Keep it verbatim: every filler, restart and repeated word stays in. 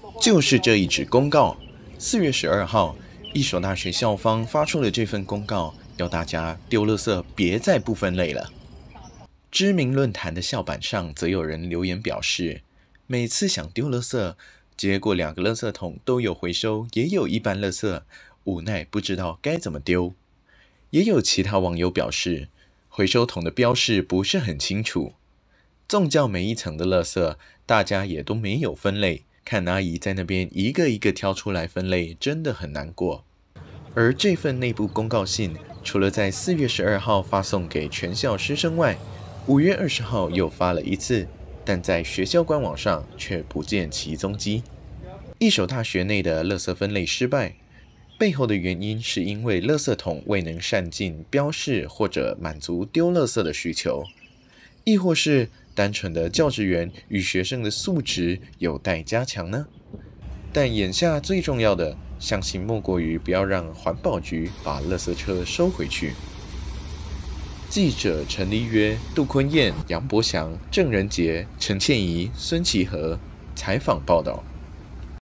就是这一纸公告。四月十二号，一所大学校方发出了这份公告，要大家丢垃圾别再不分类了。知名论坛的校板上，则有人留言表示，每次想丢垃圾，结果两个垃圾桶都有回收，也有一般垃圾，无奈不知道该怎么丢。也有其他网友表示，回收桶的标示不是很清楚，纵较每一层的垃圾，大家也都没有分类，看阿姨在那边一个一个挑出来分类，真的很难过。而这份内部公告信，除了在四月十二号发送给全校师生外，五月二十号又发了一次，但在学校官网上却不见其踪迹。一所大学内的垃圾分类失败，背后的原因是因为垃圾桶未能善尽标示或者满足丢垃圾的需求，亦或是单纯的教职员与学生的素质有待加强呢？但眼下最重要的，相信莫过于不要让环保局把垃圾车收回去。记者陈立约、杜坤燕、杨博祥、郑仁杰、陈倩怡、孙其和采访报道。